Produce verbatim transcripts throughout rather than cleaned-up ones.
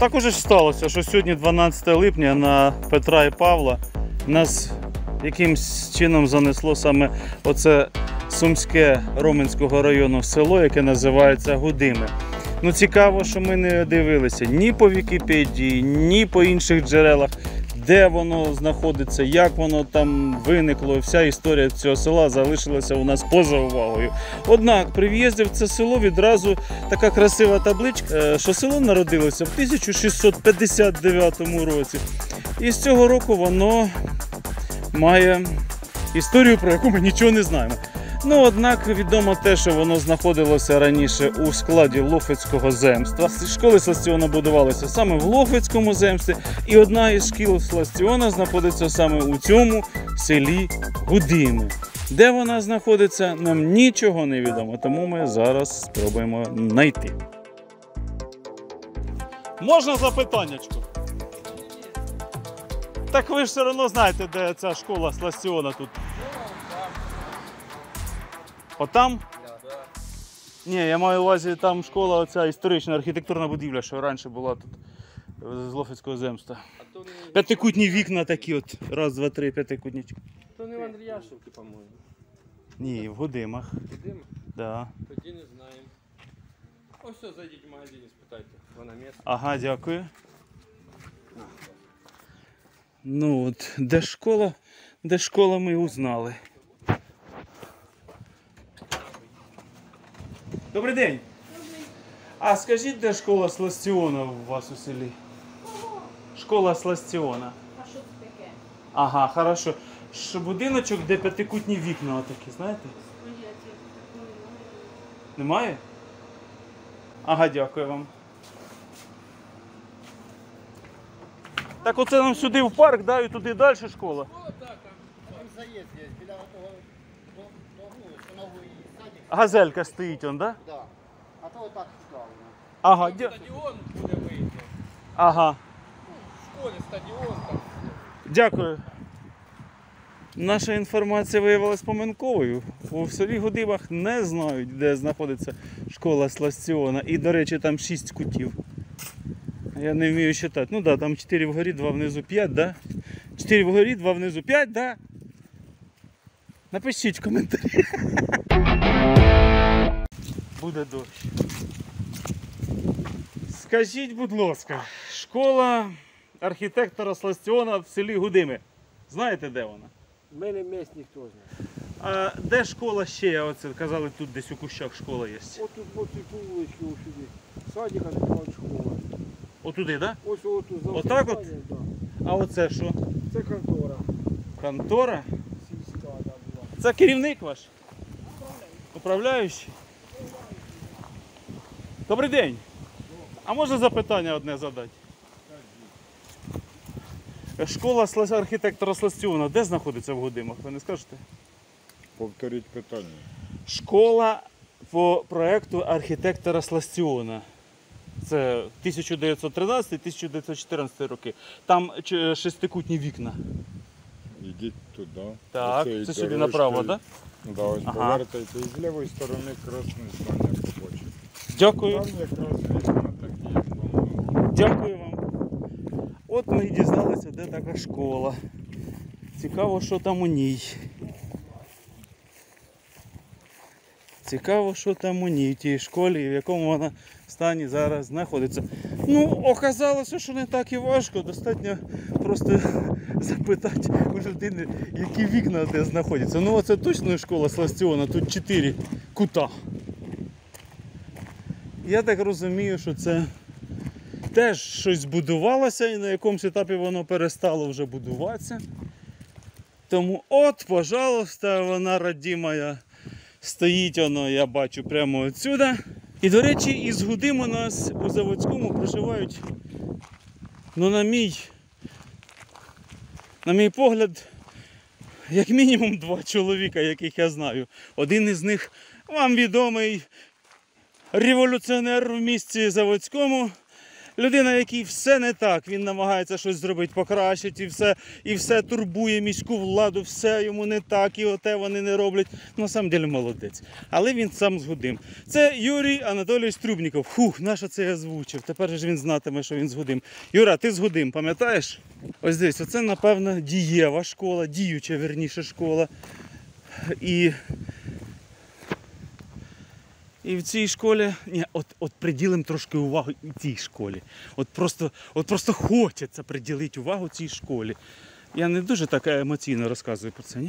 так уже ж сталося, що сьогодні дванадцяте липня на Петра і Павла нас якимсь чином занесло саме оце Сумське Роменського району село, яке називається Гудими. Ну цікаво, що ми не дивилися ні по Вікіпедії, ні по інших джерелах, де воно знаходиться, як воно там виникло. Вся історія цього села залишилася у нас поза увагою. Однак при в'їзді в це село відразу така красива табличка, що село народилося в тисяча шістсот п'ятдесят дев'ятому році. І з цього року воно має історію, про яку ми нічого не знаємо. Ну, однак відомо те, що воно знаходилося раніше у складі Лохвицького земства. Школи Сластіона будувалися саме в Лохвицькому земстві, і одна із шкіл Сластіона знаходиться саме у цьому селі Гудими. Де вона знаходиться, нам нічого не відомо, тому ми зараз спробуємо знайти. Можна запитаннячко? Так ви ж все одно знаєте, де ця школа Сластіона тут. Отам? Да, да. Ні, я маю на увазі, там школа, оця історична архітектурна будівля, що раніше була тут з Лохвицького земства. Не... П'ятикутні вікна такі от. Раз, два, три, п'ятикутнічки. То не в Андріяшівці, по-моєму. Ні, в Гудимах. В Гудимах? Да. Тоді не знаємо. Ось все, зайдіть в магазин і спитайте. Вона місце. Ага, дякую. Ну от, де школа, де школа ми узнали. Добрий день. Добрий. А скажіть, де школа Сластіона у вас у селі? Кого? Школа Сластіона. А що це таке? Ага, хорошо. Що будиночок, де п'ятикутні вікна отакі, знаєте? Немає? Ага, дякую вам. Так оце нам сюди в парк, да, і туди далі школа? О, так, Там заїзд є, біля того, ну, новий садик. Газелька стоїть он, да? Да. А то отак справно. Ага, там дя... стадіон буде вийти. ага. В школі стадіон там. Дякую. Наша інформація виявилась помилковою. У селі Гудимах не знають, де знаходиться школа Сластіона. І, до речі, там шість кутів. Я не вмію читати. Ну так, да, там чотири вгорі, два внизу, п'ять, да? чотири вгорі, два внизу, п'ять, да? Напишіть в коментарі. Буде дощ. Скажіть, будь ласка, школа архітектора Сластіона в селі Гудими. Знаєте, де вона? Ми не місць ніхто знає. А де школа ще? Оце казали, тут десь у кущах школа є. Ось тут по цій вуличці, ось сюди. Садик, а не школа. Отуди, так? Да? Ось ось тут. Отак от? Да. А оце що? Це контора. Контора? Сільська, да, була. Це керівник ваш? Управляючий? Добрий день. А можна запитання одне задати? Школа архітектора Сластіона де знаходиться в Гудимах? Ви не скажете? Повторіть питання. Школа по проєкту архітектора Сластіона. Це тисяча дев'ятсот тринадцятий - тисяча дев'ятсот чотирнадцятий роки. Там шестикутні вікна. Йдіть туди. Так, Оцею це сюди дорожкою. направо, так? Да? Да, ось Ага. повертайте. І з лівої сторони красне здання побачите. Дякую. Там якраз вікна такі, як воно. Дякую вам. От ми і дізналися, де така школа. Цікаво, що там у ній. Цікаво, що там у ній, в тій школі, і в якому вона стані зараз знаходиться. Ну, оказалося, що не так і важко. Достатньо просто запитати у людини, які вікна де знаходяться. Ну, оце точно школа Сластіона, тут чотири кута. Я так розумію, що це теж щось будувалося, і на якомусь етапі воно перестало вже будуватися. Тому от, пожалуйста, вона родимая. Стоїть воно, я бачу, прямо отсюда. І, до речі, із Гудим у нас у Заводському проживають, ну, на мій, на мій погляд, як мінімум два чоловіка, яких я знаю. Один із них вам відомий революціонер в місті Заводському людина, якій все не так, він намагається щось зробити, покращити, і все, і все турбує міську владу, все йому не так, і оте вони не роблять. На самом деле молодець. Але він сам згодим. Це Юрій Анатолійович Трубніков. Фух, нащо це я озвучив? Тепер же він знатиме, що він згодим. Юра, ти згодим, пам'ятаєш? Ось дивись, оце, напевно, дієва школа, діюча, верніше, школа. І... І в цій школі, ні, от, от приділимо трошки уваги і цій школі. От просто, от просто хочеться приділити увагу цій школі. Я не дуже так емоційно розказую про це, ні?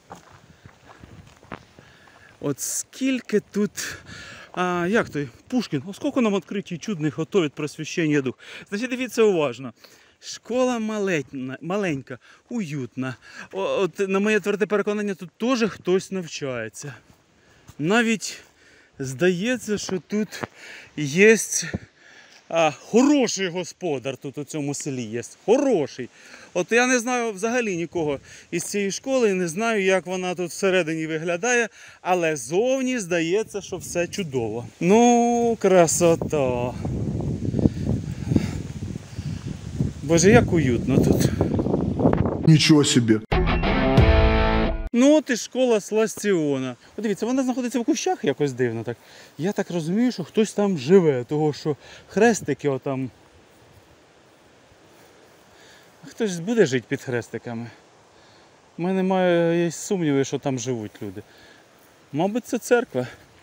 От скільки тут, а, як той, Пушкін, о, скільки нам відкриттів чудних готовить просвіщення дух. Значить, дивіться уважно. Школа маленька, маленька, уютна. О, от, на моє тверде переконання, тут теж хтось навчається. Навіть здається, що тут є а, хороший господар, тут у цьому селі є. Хороший. От я не знаю взагалі нікого із цієї школи, не знаю, як вона тут всередині виглядає, але зовні здається, що все чудово. Ну, красота. Боже, як уютно тут. Ничего себе. Ну от і школа Сластіона. От дивіться, вона знаходиться в кущах якось дивно так. Я так розумію, що хтось там живе, того що хрестики отам. Хтось буде жити під хрестиками. У мене немає є сумніви, що там живуть люди. Мабуть, це церква.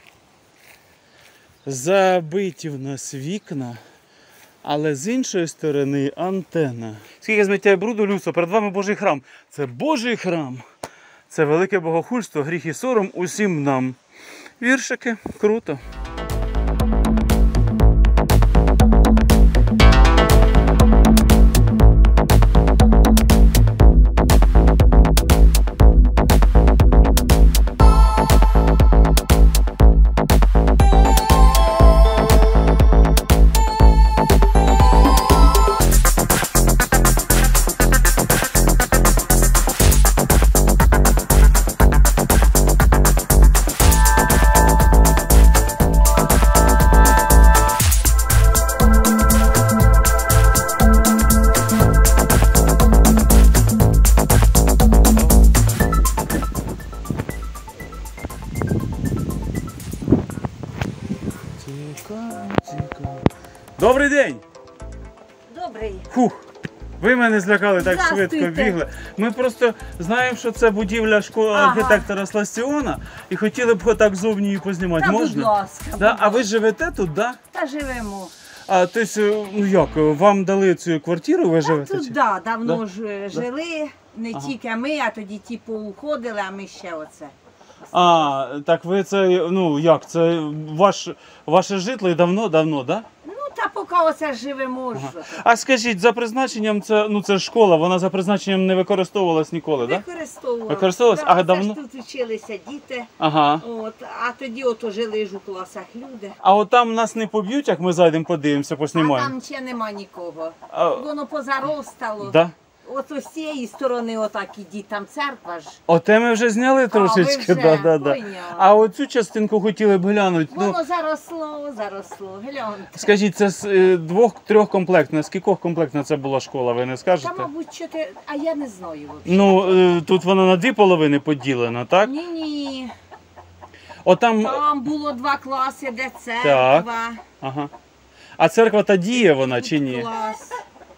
Забиті в нас вікна, але з іншої сторони антенна. Скільки змиття і бруду, людство, перед вами Божий храм. Це Божий храм. Це велике богохульство, гріх і сором усім нам. Віршики, круто. Добрий день! Добрий. Фух, ви мене злякали так Здравствуйте. швидко бігли. Ми просто знаємо, що це будівля школи Ага. архітектора Сластіона і хотіли б отак зовні її познімати. Та, Можна? будь ласка. Да? будь А ви ласка. живете тут, да? Та живемо. А тобто, ну як, вам дали цю квартиру, ви живете? Тут чи? да, давно Да? ж жили, не Ага. тільки ми, а тоді ті поуходили, а ми ще оце. А, так ви це, ну як, це ваш, ваше житло і давно-давно, да? Ну та поки оце живемо ж. А скажіть, за призначенням, це, ну це ж школа, вона за призначенням не використовувалась ніколи, так? Да? Використовували. Використовувалась? Да, А оце давно? ж тут вчилися діти, Ага. от, а тоді ото жили ж у класах люди. А от там нас не поб'ють, як ми зайдемо, подивимося, А поснімаємо? там ще нема нікого. А, Воно позаростало. да? От ось з цієї сторони отак ідіть, там церква ж. Оте ми вже зняли трошечки, вже, да, да, да. поняла. А оцю частинку хотіли б глянути. Ну, Воно заросло, заросло. Гляньте. скажіть, це з е, двох-трьох комплектна, з кількох комплектна це була школа, ви не Та, скажете? мабуть, чотири, а я не знаю. взагалі. Ну, е, тут вона на дві половини поділена, так? Ні, ні. Отам, Там було два класи, де церква. ага. А церква та діє вона чи ні? Клас.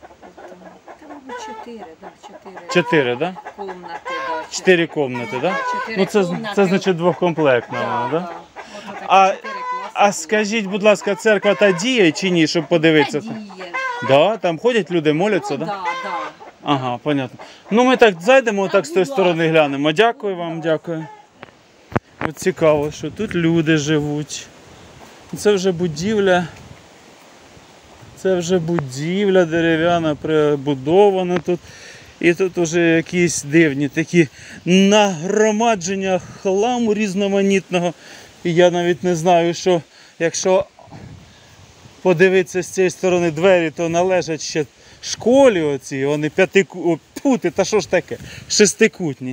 Та, мабуть, чотири, да, чотири. Чотири, так? Да? Комнати, да. Чотири комнати, так? Да? Чотири Ну це, комнати. це значить двохкомплектна Да, вона, да. так? Да? От отакі А- чотири класи. А скажіть, будь ласка, церква та діє чи ні, щоб подивитися? Та діє. Да, там ходять люди, моляться, Ну, да? да, да. Ага, понятно. Ну ми так зайдемо, Та, так з тої будь сторони ласка. глянемо. Дякую вам, дякую. От цікаво, що тут люди живуть. Це вже будівля. Це вже будівля дерев'яна, прибудована тут. І тут вже якісь дивні такі нагромадження хламу різноманітного. І я навіть не знаю, що якщо подивитися з цієї сторони двері, то належать ще школі оці, вони п'ятику... Пути, та що ж таке? Шестикутні.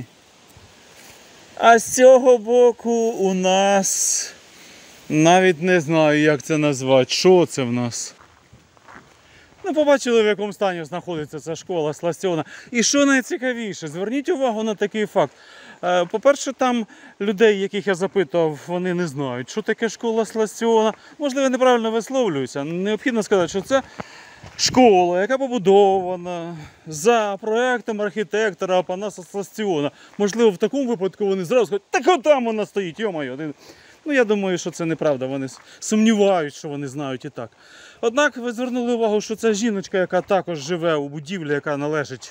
А з цього боку у нас навіть не знаю, як це назвати. Що це в нас? Ну, побачили, в якому стані знаходиться ця школа Сластіона. І що найцікавіше, зверніть увагу на такий факт. Е, По-перше, там людей, яких я запитував, вони не знають, що таке школа Сластіона. Можливо, я неправильно висловлююся. Необхідно сказати, що це школа, яка побудована за проектом архітектора Апанаса Сластіона. Можливо, в такому випадку вони зразу кажуть, так отам вона стоїть, йо-моє. Ну, я думаю, що це неправда, вони сумнівають, що вони знають і так. Однак ви звернули увагу, що це жіночка, яка також живе у будівлі, яка належить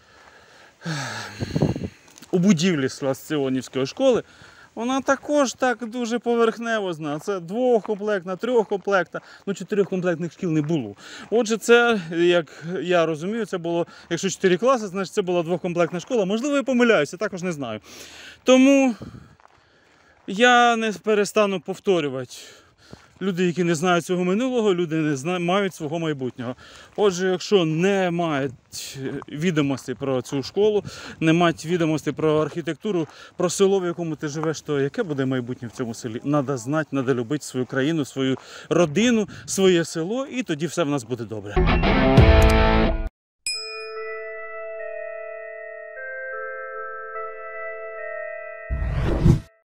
у будівлі Сластіонівської школи, вона також так дуже поверхнево знає. Це двохкомплектна, трьохкомплектна, ну чотирьохкомплектних шкіл не було. Отже, це, як я розумію, це було, якщо чотири класи, значить це була двохкомплектна школа. Можливо, я помиляюся, також не знаю. Тому я не перестану повторювати. Люди, які не знають свого минулого, люди не знають, мають свого майбутнього. Отже, якщо не мають відомостей про цю школу, не мають відомостей про архітектуру, про село, в якому ти живеш, то яке буде майбутнє в цьому селі? Надо знати, треба любити свою країну, свою родину, своє село, і тоді все в нас буде добре.